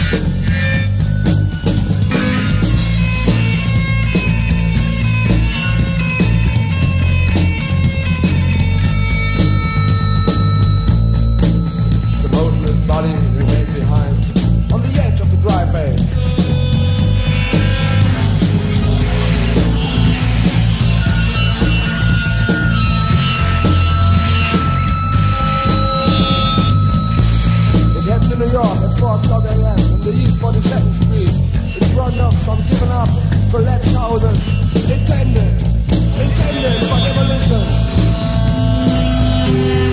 Body remained behind on the edge of the driveway. It happened in New York at 4 o'clock a.m. in the East 42nd Street, in front of some given up, collapsed houses intended for demolition.